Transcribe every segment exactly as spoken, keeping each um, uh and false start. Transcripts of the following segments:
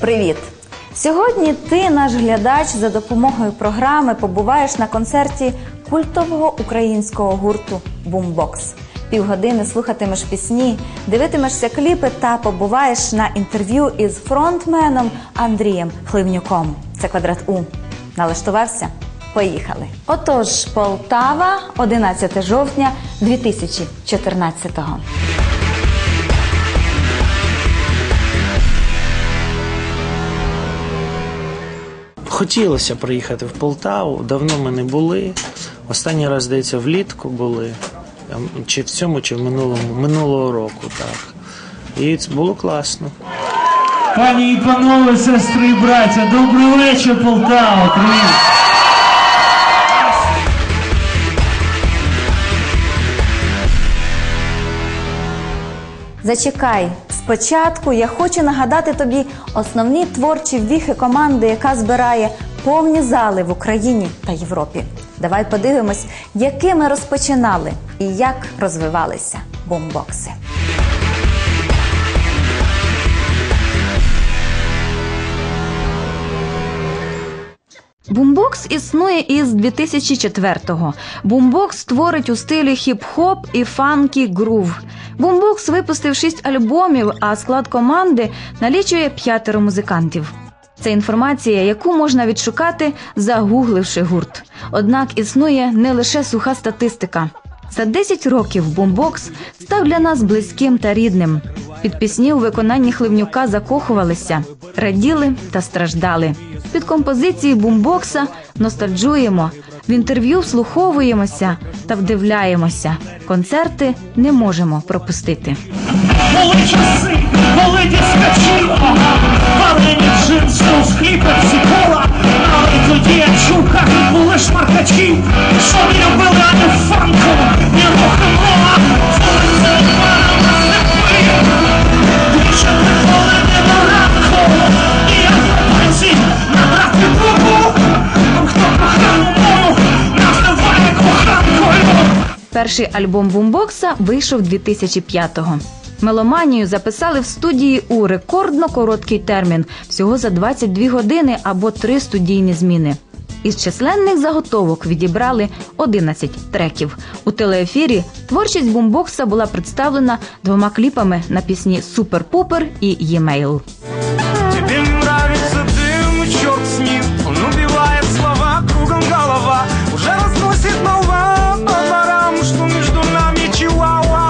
Привіт! Сьогодні ти, наш глядач, за допомогою програми побуваєш на концерті культового українського гурту «Бумбокс». Півгодини слухатимеш пісні, дивитимешся кліпи та побуваєш на інтерв'ю із фронтменом Андрієм Хливнюком. Це «Квадрат У». Налаштувався? Поїхали! Отож, Полтава, одинадцяте жовтня дві тисячі чотирнадцятого. Хотілося приїхати в Полтаву, давно ми не були. Останній раз, здається, влітку були, чи в цьому, чи в минулому, минулого року, так. І це було класно. Пані і панове, сестри і браття, добрий вечір, Полтава, привіт! Зачекай, спочатку я хочу нагадати тобі основні творчі віхи команди, яка збирає повні зали в Україні та Європі. Давай подивимось, якими розпочинали і як розвивалися бумбокси. Бумбокс існує із дві тисячі четвертого. Бумбокс творить у стилі хіп-хоп і фанкі-грув. Бумбокс випустив шість альбомів, а склад команди налічує п'ятеро музикантів. Це інформація, яку можна відшукати, загугливши гурт. Однак існує не лише суха статистика. За десять років бумбокс став для нас близьким та рідним. Під пісні у виконанні Хливнюка закохувалися, раділи та страждали. Під композиції бумбокса ностальджуємо, в інтерв'ю вслуховуємося та вдивляємося. Концерти не можемо пропустити. Були часи, були дискачі, палені джинси, з хліба всі кола, але тоді я чув, як були шмаркачі, що не любили ані фанку, ні рок-н-рола, вулиця впала на сліпи, більше ніколи не на ранку, і я на пенсі набрати трубу, хто кохав мову, називає коханкою. Перший альбом бумбокса вийшов дві тисячі п'ятого. Меломанію записали в студії у рекордно короткий термін – всього за двадцять дві години або три студійні зміни. Із численних заготовок відібрали одинадцять треків. У телеефірі творчість бумбокса була представлена двома кліпами на пісні «Супер-пупер» і «Е-мейл». Тебе не нравится дым, черт с ним, он убивает слова, кругом голова, уже разносит молва по дворам, что между нами чиуауа.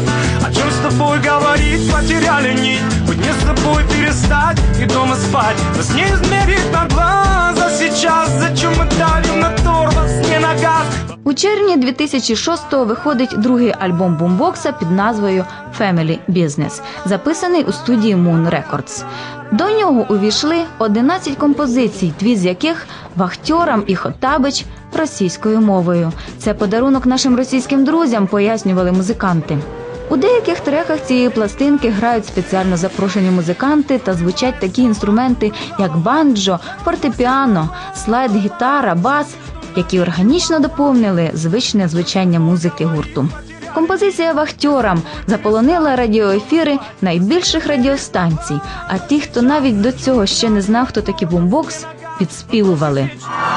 О чем с тобой говорить, потеряли нить, быть не с тобой перестать и дома спать, во сне измерить на глаза сейчас, зачем мы давим на тормоз, не на газ. У червні дві тисячі шостого виходить другий альбом бумбокса під назвою «Family Business», записаний у студії Moon Records. До нього увійшли одинадцять композицій, дві з яких «Вахтьорам» і «Хоттабич» російською мовою. Це подарунок нашим російським друзям, пояснювали музиканти. У деяких треках цієї пластинки грають спеціально запрошені музиканти та звучать такі інструменти, як банджо, фортепіано, слайд-гітара, бас, які органічно доповнили звичне звучання музики гурту. Композиція «Вахтьорам» заполонила радіоефіри найбільших радіостанцій, а ті, хто навіть до цього ще не знав, хто такий бумбокс, підспівували.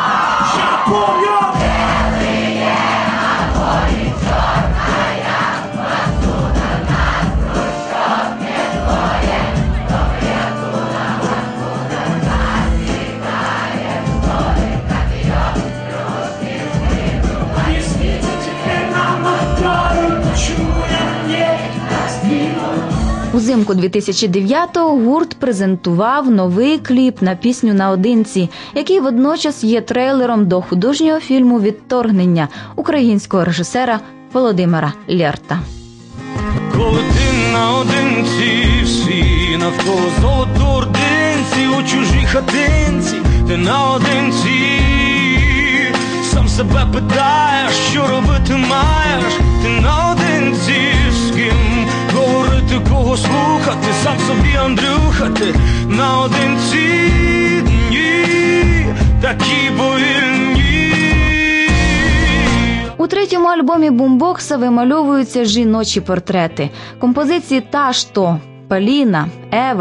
Узимку дві тисячі дев'ятого гурт презентував новий кліп на пісню «Наодинці», який водночас є трейлером до художнього фільму «Відторгнення» українського режисера Володимира Лєрта. Коли ти наодинці, всі навколо золотоординці, у чужій хатинці, ти наодинці, сам себе питаєш, що робити маєш, ти наодинці, з ким говорити, кого слухати, сам собі Андрюха, ти наодинці, дні такі повільні. У третьому альбомі бумбокса вимальовуються жіночі портрети. Композиції «Та ж то», «Поліна», «Ева»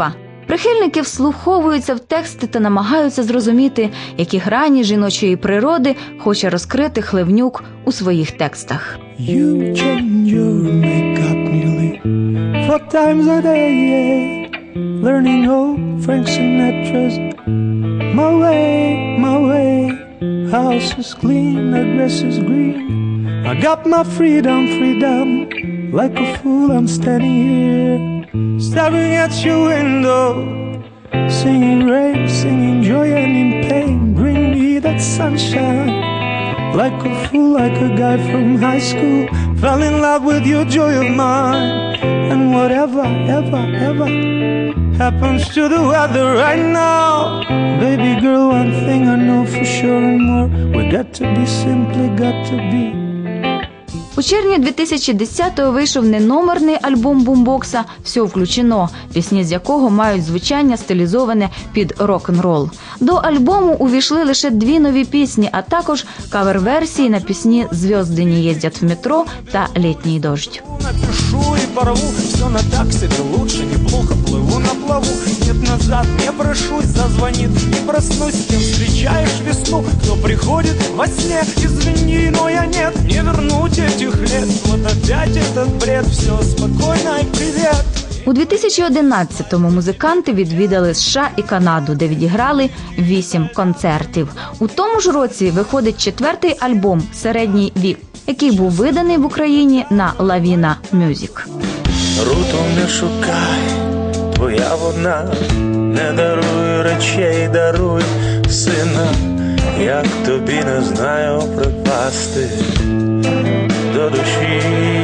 Прихильники вслуховуються в тексти та намагаються зрозуміти, які грані жіночої природи хоче розкрити Хлевнюк у своїх текстах. You change your makeup nearly four times a day, yeah. Learning old Frank Sinatra's My way, my way. House is clean, the grass is green. I got my freedom, freedom. Like a fool I'm standing here, staring at your window, singing rain, singing joy and in pain. Bring me that sunshine. Like a fool, like a guy from high school, fell in love with your joy of mine. And whatever, ever, ever happens to the weather right now, baby girl, one thing I know for sure and more, we got to be, simply got to be. У червні дві тисячі десятого вийшов неномерний альбом бумбокса «Все включено», пісні з якого мають звучання стилізоване під рок-н-рол. До альбому увійшли лише дві нові пісні, а також кавер-версії на пісні «Звезды не ездят в метро» та «Летний дождь». Напишу и порву, все на так себе лучше, неплохо плыву на плаву. Нет, назад не брошусь, зазвонит и проснусь. С кем встречаешь весну, кто приходит во сне. Извини, но я нет, не вернуть этих лет. Вот опять этот бред, все спокойно и привет. У дві тисячі одинадцятому музиканти відвідали США і Канаду, де відіграли вісім концертів. У тому ж році виходить четвертий альбом «Середній вік», який був виданий в Україні на Lavina Music. Руту не шукай, твоя вона, не даруй речей, даруй сина, як тобі не знаю припасти до душі.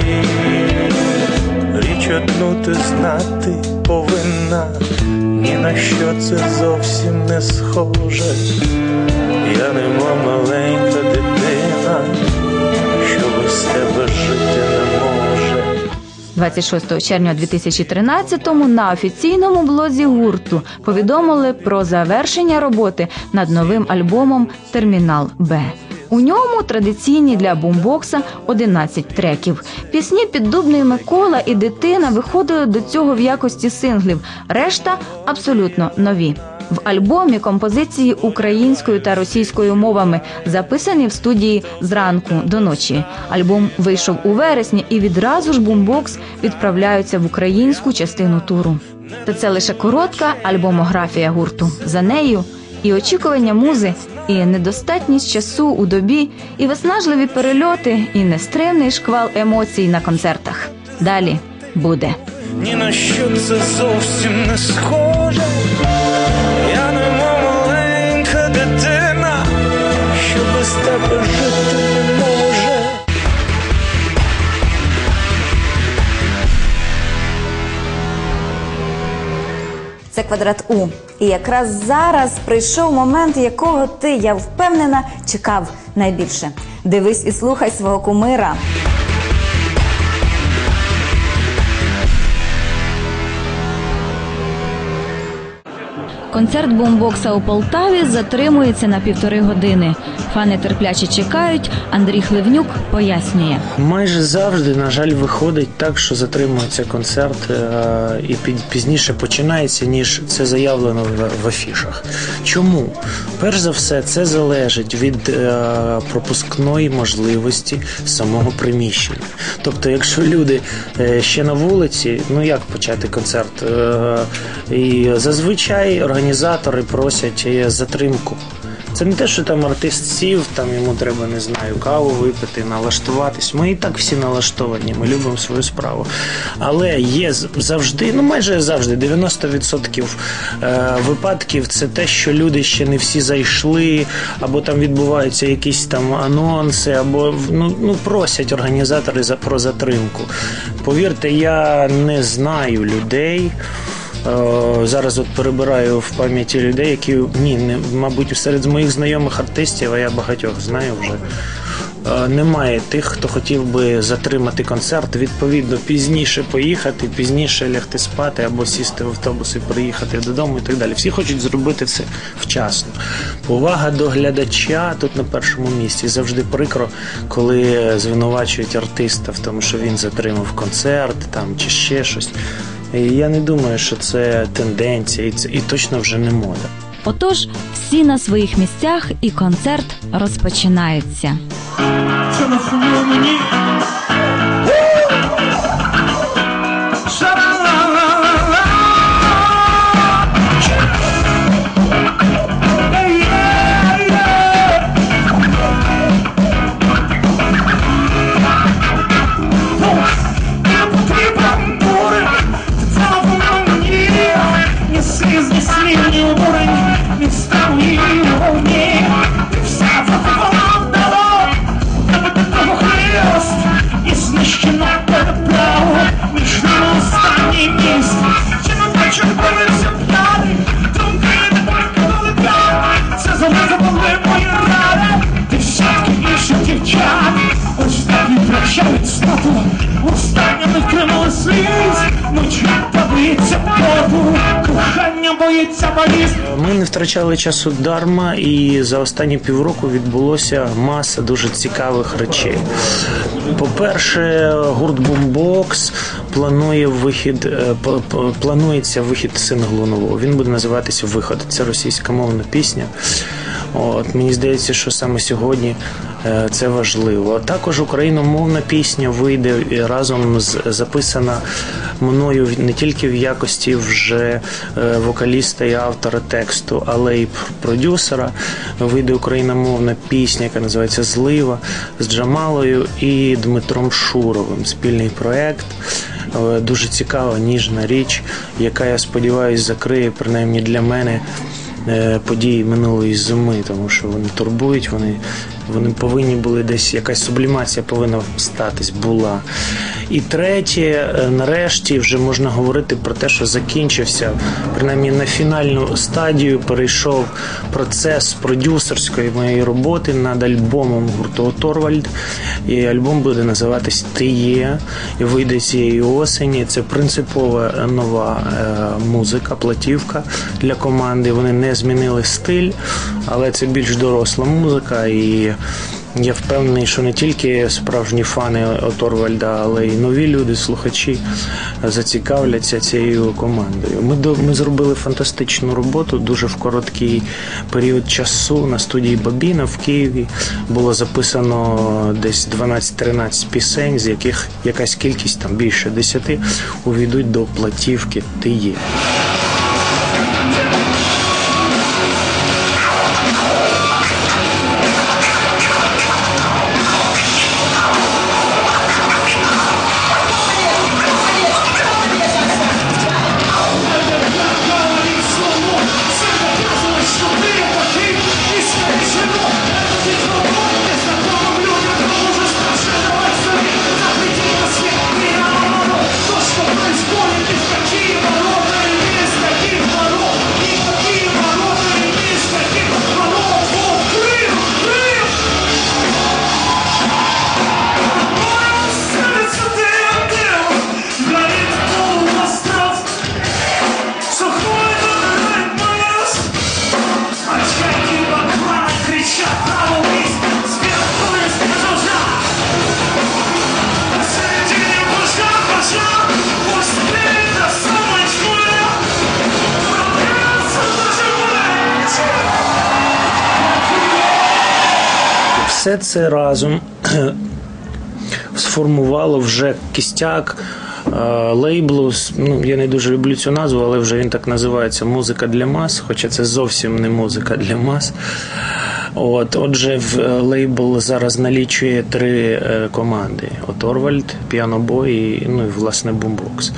Річ одну ти знати повинна, ні на що це зовсім не схоже. Я немов маленька дитина, що без тебе жити не може. двадцять шостого червня дві тисячі тринадцятому на офіційному блозі гурту повідомили про завершення роботи над новим альбомом «Термінал Б». У ньому традиційні для бумбокса одинадцять треків. Пісні «Піддубний Микола» і «Дитина» виходили до цього в якості синглів, решта – абсолютно нові. В альбомі композиції українською та російською мовами, записані в студії «Зранку до ночі». Альбом вийшов у вересні, і відразу ж бумбокс відправляються в українську частину туру. Та це лише коротка альбомографія гурту. За нею і очікування музи, і недостатність часу у добі, і виснажливі перельоти, і нестримний шквал емоцій на концертах. Далі буде. Ні на що це зовсім не схоже. Я немов маленька дитина, що без тебе жити не може. Це «Квадрат У». І якраз зараз прийшов момент, якого ти, я впевнена, чекав найбільше. Дивись і слухай свого кумира. Концерт бумбокса у Полтаві затримується на півтори години. Фани терпляче чекають, Андрій Хлевнюк пояснює. Майже завжди, на жаль, виходить так, що затримується концерт е- і під- пізніше починається, ніж це заявлено в, в афішах. Чому? Перш за все, це залежить від е- пропускної можливості самого приміщення. Тобто, якщо люди е- ще на вулиці, ну як почати концерт? Е- і зазвичай організатори просять затримку. Це не те, що там артист сів, там йому треба, не знаю, каву випити, налаштуватись. Ми і так всі налаштовані, ми любимо свою справу. Але є завжди, ну майже завжди, дев'яносто відсотків е, випадків це те, що люди ще не всі зайшли, або там відбуваються якісь там анонси, або ну, ну просять організатори за, про затримку. Повірте, я не знаю людей, зараз от перебираю в пам'яті людей, які, ні, не, мабуть, серед моїх знайомих артистів, а я багатьох знаю вже, немає тих, хто хотів би затримати концерт, відповідно, пізніше поїхати, пізніше лягти спати або сісти в автобус і приїхати додому і так далі. Всі хочуть зробити це вчасно. Повага до глядача тут на першому місці. Завжди прикро, коли звинувачують артиста в тому, що він затримав концерт там, чи ще щось. І я не думаю, що це тенденція, і, це, і точно вже не мода. Отож, всі на своїх місцях і концерт розпочинається. Телефонуй мені. Ша-ла-ла-ла-ла. Ей-ей-ей. Ну, не потрібен бурик. Телефонуй мені. Ні сліз, ні слів, ні обурень, ні встав, ні вогні. І все запропонувало. І знищено переправу між ними останній міст. Чи не бачу, дивився п'яний, думки не покинули п'яний. Це зализували мої ради, десятки інших дівчат. Ось так і прощають стату, останнє не втримали сліз. Мовчать боїться поту, кохання боїться боліз. Ми не втрачали часу дарма, і за останні півроку відбулося маса дуже цікавих речей. По-перше, гурт Boombox планує вихід, планується вихід синглу нового. Він буде називатися «Виход». Це російськомовна пісня. От, мені здається, що саме сьогодні це важливо. Також україномовна пісня вийде разом з записана мною не тільки в якості вже вокаліста і автора тексту, але й продюсера. Вийде україномовна пісня, яка називається «Злива» з Джамалою і Дмитром Шуровим. Спільний проєкт. Дуже цікава, ніжна річ, яка, я сподіваюся, закриє, принаймні для мене, події минулої зими, тому що вони турбують, вони, вони повинні були десь, якась сублімація повинна статись, була. І третє, нарешті вже можна говорити про те, що закінчився, принаймні на фінальну стадію перейшов процес продюсерської моєї роботи над альбомом гурту «Оторвальд». І альбом буде називатись «Ти є», і вийде цієї осені. Це принципова нова музика, платівка для команди. Вони не змінили стиль, але це більш доросла музика, і я впевнений, що не тільки справжні фани Оторвальда, але й нові люди, слухачі зацікавляться цією командою. Ми, до, ми зробили фантастичну роботу дуже в короткий період часу. На студії Бабіна в Києві було записано десь дванадцять-тринадцять пісень, з яких якась кількість, там більше десяти, увійдуть до платівки «Ти є». Все це разом сформувало вже кістяк лейблу. Ну, я не дуже люблю цю назву, але вже він так називається «Музика для мас», хоча це зовсім не музика для мас. От, отже, в лейбл зараз налічує три команди: Оторвальд, Піанобой і, ну, і власне Boombox.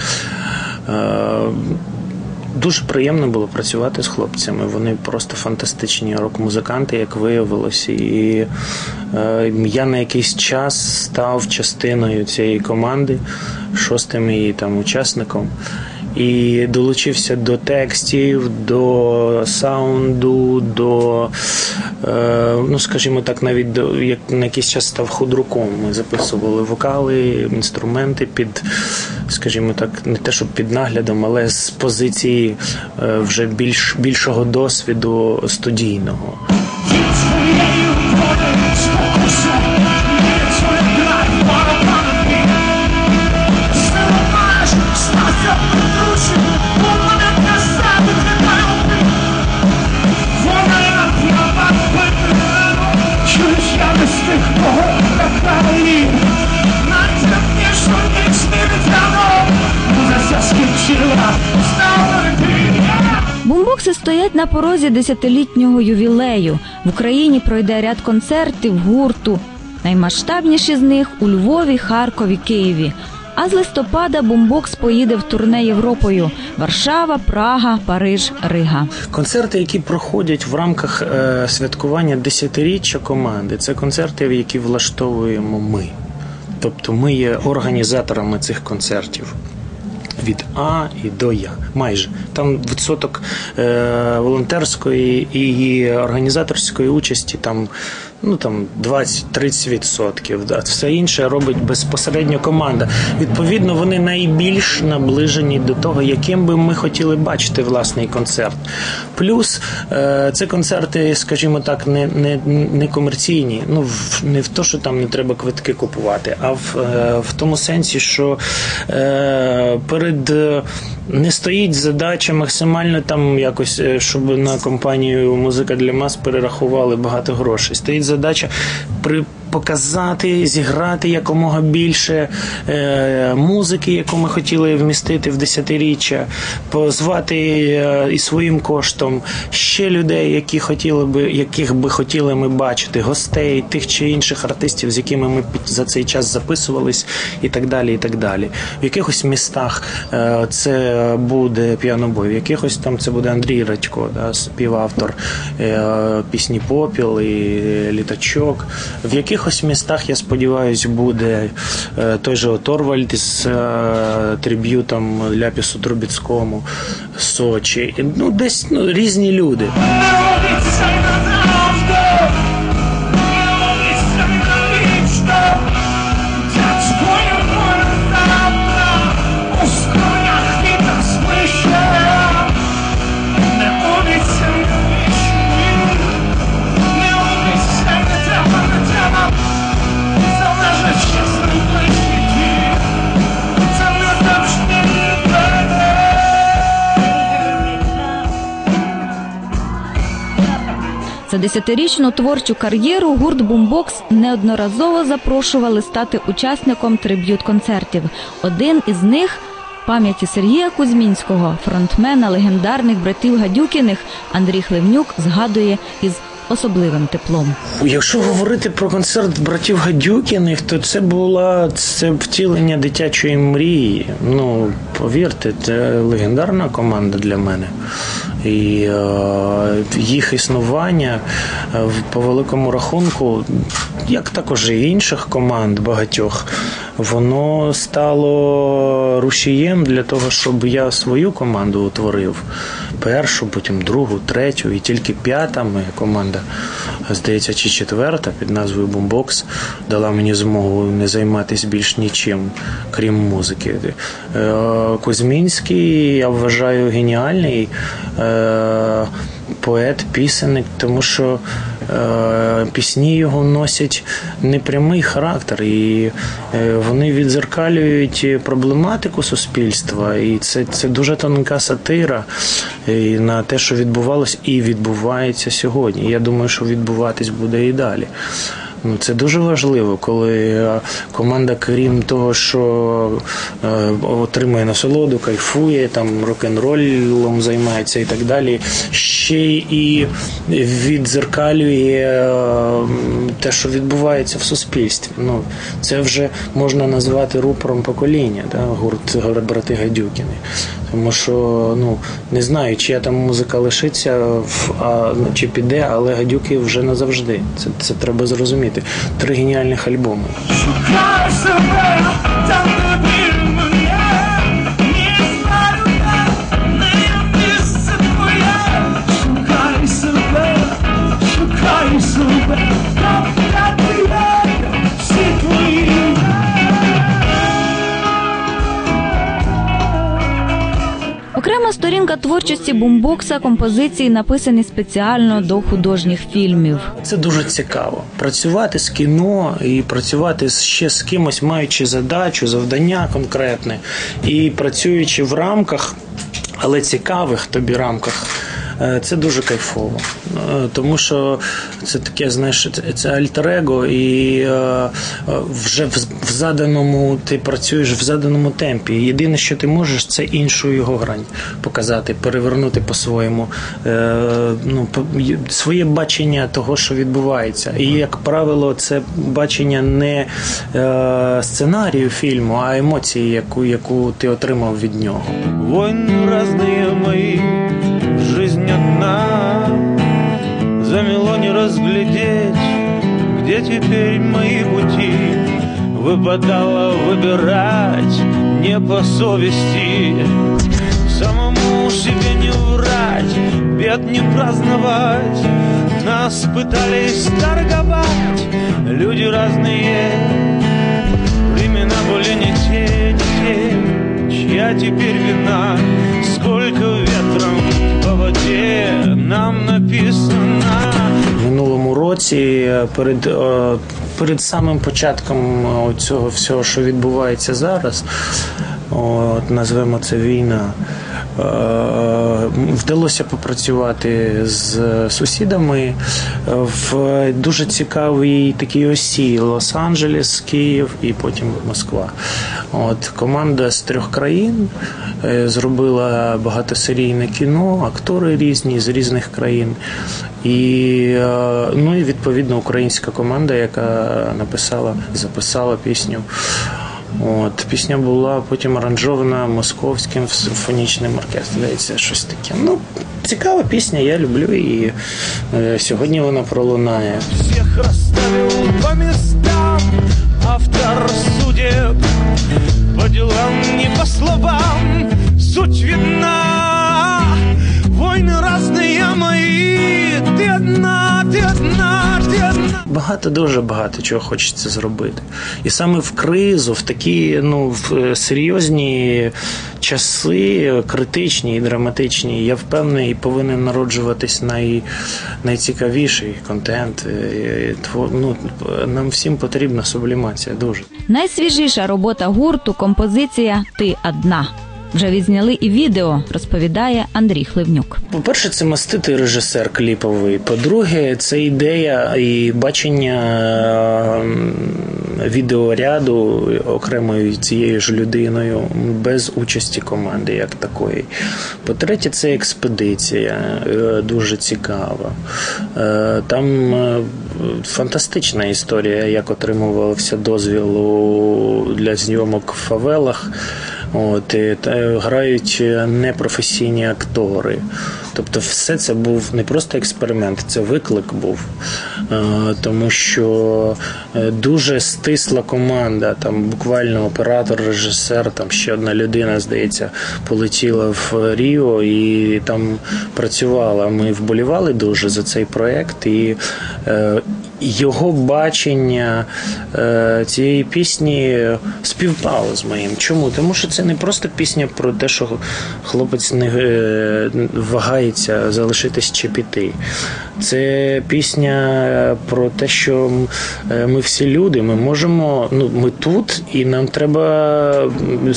Дуже приємно було працювати з хлопцями. Вони просто фантастичні рок-музиканти, як виявилось. І е, я на якийсь час став частиною цієї команди, шостим її там учасником. І долучився до текстів, до саунду, до, е, ну, скажімо так, навіть до, як на якийсь час став худруком. Ми записували вокали, інструменти під, скажімо так, не те, щоб під наглядом, але з позиції е, вже більш, більшого досвіду студійного. Stop Бумбокси стоять на порозі десятилітнього ювілею. В Україні пройде ряд концертів гурту. Наймасштабніші з них у Львові, Харкові, Києві. А з листопада Бумбокс поїде в турне Європою – Варшава, Прага, Париж, Рига. Концерти, які проходять в рамках е, святкування десятиріччя команди, це концерти, які влаштовуємо ми. Тобто ми є організаторами цих концертів. Від А і до Я. Майже. Там відсоток е, волонтерської і організаторської участі там, ну, там двадцять-тридцять відсотків. Да. Все інше робить безпосередньо команда. Відповідно, вони найбільш наближені до того, яким би ми хотіли бачити власний концерт. Плюс е, це концерти, скажімо так, не, не, не комерційні. Ну, в, не в то, що там не треба квитки купувати, а в, е, в тому сенсі, що е, перед не стоїть задача максимально там якось, щоб на компанію «Музика для мас» перерахували багато грошей. Стоїть задача при показати, зіграти якомога більше е, музики, яку ми хотіли вмістити в десятиріччя, позвати е, і своїм коштом ще людей, які хотіли би, яких би хотіли ми бачити, гостей, тих чи інших артистів, з якими ми за цей час записувались, і так далі, і так далі. В якихось містах е, це буде піанобой, в якихось там це буде Андрій Радько, да, співавтор е, пісні «Попіл» і «Літачок». В яких В якихось містах, я сподіваюся, буде е, той же Торвальд з е, триб'ютом Ляпісу Трубіцькому, Сочі. Ну, десь ну, різні люди. За десятирічну творчу кар'єру гурт «Бумбокс» неодноразово запрошували стати учасником триб'ют-концертів. Один із них – пам'яті Сергія Кузьмінського, фронтмена легендарних братів Гадюкіних, Андрій Хливнюк згадує із особливим теплом. Якщо говорити про концерт братів Гадюкіних, то це була це втілення дитячої мрії. Ну, повірте, це легендарна команда для мене. І е, їх існування е, по великому рахунку, як також і інших команд багатьох, воно стало рушієм для того, щоб я свою команду утворив. Першу, потім другу, третю і тільки п'ята моя команда, здається, чи четверта під назвою «Бумбокс» дала мені змогу не займатися більш нічим, крім музики. Кузьмінський, я вважаю, геніальний поет, пісенник, тому що е, пісні його носять непрямий характер, і е, вони віддзеркалюють проблематику суспільства, і це, це дуже тонка сатира і на те, що відбувалось і відбувається сьогодні. Я думаю, що відбуватись буде і далі. Це дуже важливо, коли команда, крім того, що е, отримує насолоду, кайфує, там рок-н-роллом займається і так далі, ще і віддзеркалює е, те, що відбувається в суспільстві. Ну, це вже можна назвати рупором покоління, да, гурт «Брати Гадюкіни». Тому що, ну, не знаю, чия там музика лишиться, а, чи піде, але Гадюки вже назавжди. Це, це треба зрозуміти. Три геніальних альбоми. Шукаю себе, там не біль мене, не знаю, не місце твоє. Шукаю себе, шукаю себе, там де є всі твої. Окрема сторінка творчості Бумбокса – композиції, написані спеціально до художніх фільмів. Це дуже цікаво. Працювати з кіно і працювати ще з кимось, маючи задачу, завдання конкретне, і працюючи в рамках, але цікавих тобі рамках, Це дуже кайфово, тому що це таке, знаєш, це альтер-его, і вже в заданому, ти працюєш в заданому темпі. Єдине, що ти можеш, це іншу його грань показати, перевернути по-своєму, ну, своє бачення того, що відбувається. І, як правило, це бачення не сценарію фільму, а емоції, яку, яку ти отримав від нього. Войны разные мои, жизнь одна, замело не разглядеть, где теперь мои пути. Выпадало выбирать не по совести, самому себе не врать, бед не праздновать. Нас пытались торговать люди разные, времена были не те, не те. Чья теперь вина, сколько ветром по воде нам написано. В минулому році, перед, перед самим початком цього всього, що відбувається зараз, от, назвемо це війна, вдалося попрацювати з сусідами в дуже цікавій такій осі: Лос-Анджелес, Київ і потім Москва. От, команда з трьох країн зробила багатосерійне кіно, актори різні з різних країн. І, ну, і відповідно українська команда, яка написала, записала пісню. От, пісня була потім аранжована Московським симфонічним оркестром. Здається, щось таке. Ну, цікава пісня, я люблю її. Е, сьогодні вона пролунає. Всіх розставив по местам, автор судеб, по делам, не по словам, суть видна. Войны разные мои, ти одна, ти одна, ти одна. Багато, дуже багато чого хочеться зробити. І саме в кризу, в такі, ну, в серйозні часи, критичні і драматичні, я впевнений, повинен народжуватись най, найцікавіший контент. Ну, нам всім потрібна сублімація, дуже. Найсвіжіша робота гурту – композиція «Ти одна». Вже відзняли і відео, розповідає Андрій Хливнюк. По-перше, це маститий режисер кліповий. По-друге, це ідея і бачення відеоряду окремою цією ж людиною, без участі команди як такої. По-третє, це експедиція, дуже цікава. Там фантастична історія, як отримувався дозвіл для зйомок в фавелах. От, і, та, грають непрофесійні актори. Тобто все це був не просто експеримент, це виклик був. Е, тому що дуже стисла команда, там буквально оператор, режисер, там ще одна людина, здається, полетіла в Ріо і там працювала. Ми вболівали дуже за цей проєкт, і е, його бачення е, цієї пісні співпало з моїм. Чому? Тому що це не просто пісня про те, що хлопець не е, вагається залишитись чи піти. Це пісня про те, що ми всі люди, ми можемо, ну, ми тут, і нам треба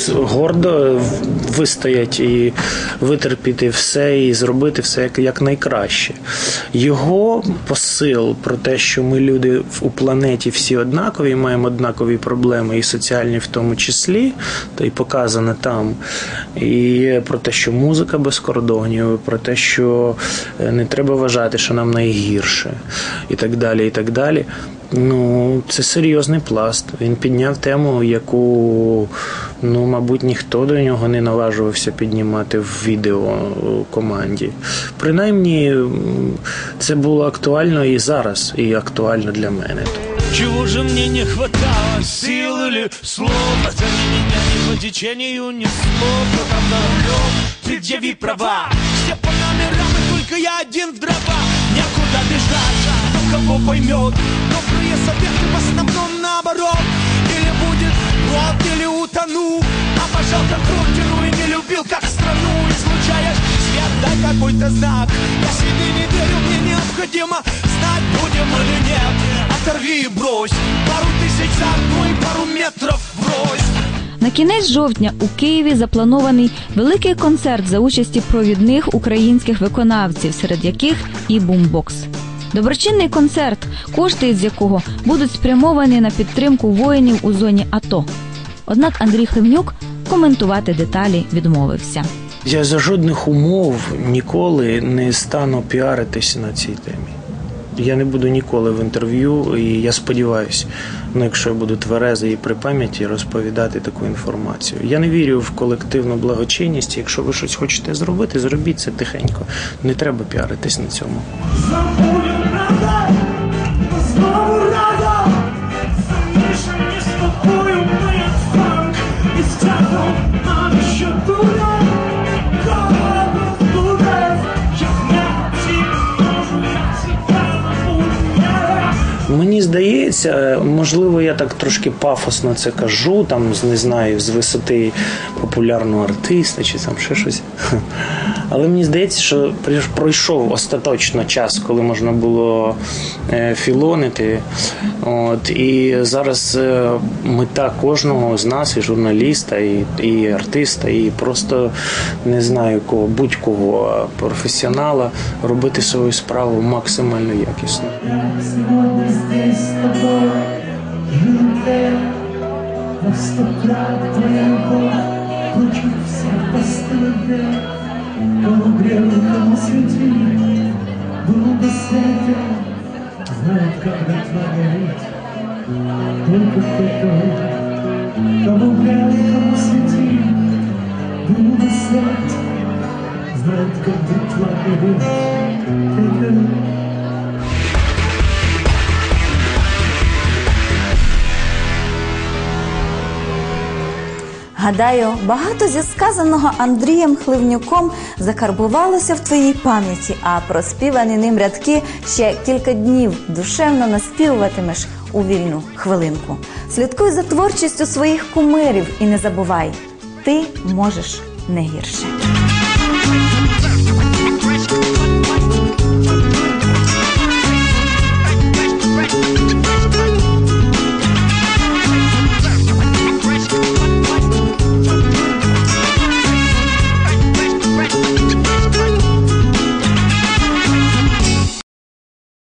гордо вистояти і витерпіти все, і зробити все як, як найкраще. Його посил про те, що ми люди у планеті всі однакові, маємо однакові проблеми, і соціальні в тому числі, то й показане там. І про те, що музика без кордонів, про те, що не треба вважати, що нам найгірше, і так далі, і так далі. Ну, це серйозний пласт. Він підняв тему, яку, ну, мабуть, ніхто до нього не наважувався піднімати в відео команді. Принаймні, це було актуально і зараз, і актуально для мене. Чего же мне не хватало, сил или слов? Зови меня не по течению, ни слов, но там на рулем, предъяви права. Все по номерам, и только я один в дрова. Некуда бежать, кто кого поймет. Добрые советы в основном наоборот. Или будет вот, или утону. Обожал как родину и не любил как страну. Излучаешь свет, дай какой-то знак. Я себе не верю, мне необходимо знать, будем или нет. Оторви и брось, пару тысяч за одну и пару метров врозь. На На кінець жовтня у Києві запланований великий концерт за участі провідних українських виконавців, серед яких і бумбокс. Доброчинний концерт, кошти з якого будуть спрямовані на підтримку воїнів у зоні АТО. Однак Андрій Хливнюк коментувати деталі відмовився. Я за жодних умов ніколи не стану піаритися на цій темі. Я не буду ніколи в інтерв'ю, і я сподіваюся, ну, якщо я буду тверезий і при пам'яті, розповідати таку інформацію. Я не вірю в колективну благочинність. Якщо ви щось хочете зробити, зробіть це тихенько. Не треба піаритись на цьому. Забудем правда, знову рада, замішані з тобою ми фанк, і з театром нам ще дуля, кого буде, як не хотів, можу я цікаво буде. Мені здається, можливо, я так трошки пафосно це кажу, там, не знаю, з висоти популярного артиста чи там ще щось. Але мені здається, що пройшов остаточно час, коли можна було філонити. От, і зараз мета кожного з нас, і журналіста, і, і артиста, і просто, не знаю кого, будь-кого професіонала, робити свою справу максимально якісно. Сегодня здесь с тобой, юнте, во сто крат твоя любовь, против всех постыдных, кого грел, кого светил, был бы света, знает, как дотла гореть, только кто-то, кого грел, кого светил, был бы света, знает, как дотла гореть, только Гадаю, багато зі сказаного Андрієм Хливнюком закарбувалося в твоїй пам'яті, а проспівані ним рядки ще кілька днів душевно наспівуватимеш у вільну хвилинку. Слідкуй за творчістю своїх кумирів і не забувай, ти можеш не гірше.